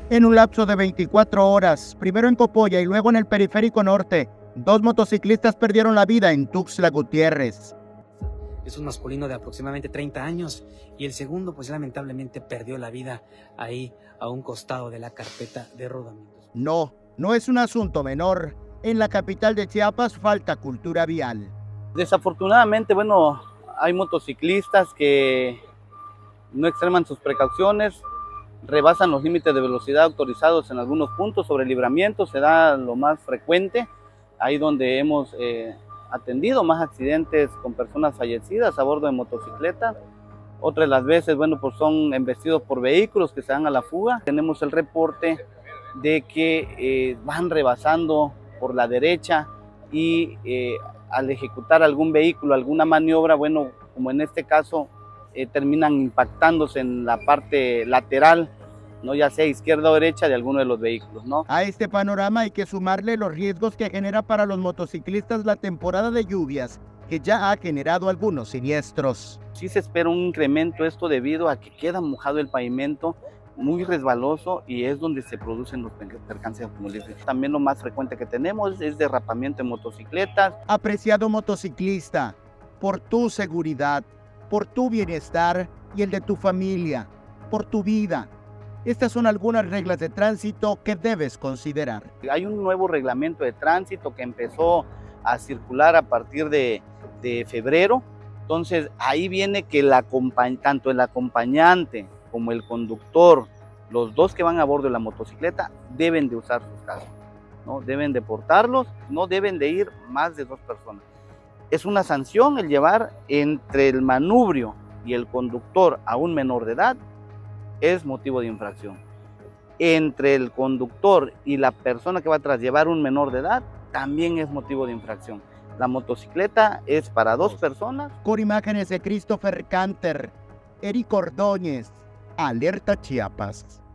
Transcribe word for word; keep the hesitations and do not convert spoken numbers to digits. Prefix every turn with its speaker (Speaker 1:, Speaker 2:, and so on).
Speaker 1: En un lapso de veinticuatro horas, primero en Copolla y luego en el Periférico Norte, dos motociclistas perdieron la vida en Tuxtla Gutiérrez.
Speaker 2: Es un masculino de aproximadamente treinta años y el segundo pues lamentablemente perdió la vida ahí a un costado de la carpeta de rodamientos.
Speaker 1: No, no es un asunto menor. En la capital de Chiapas falta cultura vial.
Speaker 3: Desafortunadamente, bueno, hay motociclistas que no extreman sus precauciones, rebasan los límites de velocidad autorizados en algunos puntos. Sobre libramiento se da lo más frecuente, ahí donde hemos eh, atendido más accidentes con personas fallecidas a bordo de motocicletas. Otras de las veces, bueno, pues son embestidos por vehículos que se dan a la fuga. Tenemos el reporte de que eh, van rebasando por la derecha y eh, al ejecutar algún vehículo, alguna maniobra, bueno, como en este caso, eh, terminan impactándose en la parte lateral, ¿no? Ya sea izquierda o derecha de alguno de los vehículos, ¿no?
Speaker 1: A este panorama hay que sumarle los riesgos que genera para los motociclistas la temporada de lluvias, que ya ha generado algunos siniestros.
Speaker 3: Sí se espera un incremento, esto debido a que queda mojado el pavimento, muy resbaloso, y es donde se producen los percances automovilísticos. También lo más frecuente que tenemos es derrapamiento en motocicletas.
Speaker 1: Apreciado motociclista, por tu seguridad, por tu bienestar y el de tu familia, por tu vida, estas son algunas reglas de tránsito que debes considerar.
Speaker 3: Hay un nuevo reglamento de tránsito que empezó a circular a partir de, de febrero. Entonces ahí viene que la, tanto el acompañante como el conductor, los dos que van a bordo de la motocicleta, deben de usar sus cascos, ¿no? Deben de portarlos, no deben de ir más de dos personas. Es una sanción el llevar entre el manubrio y el conductor a un menor de edad, es motivo de infracción. Entre el conductor y la persona que va atrás llevar un menor de edad, también es motivo de infracción. La motocicleta es para dos personas.
Speaker 1: Con imágenes de Christopher Canter, Eric Ordóñez, Alerta Chiapas.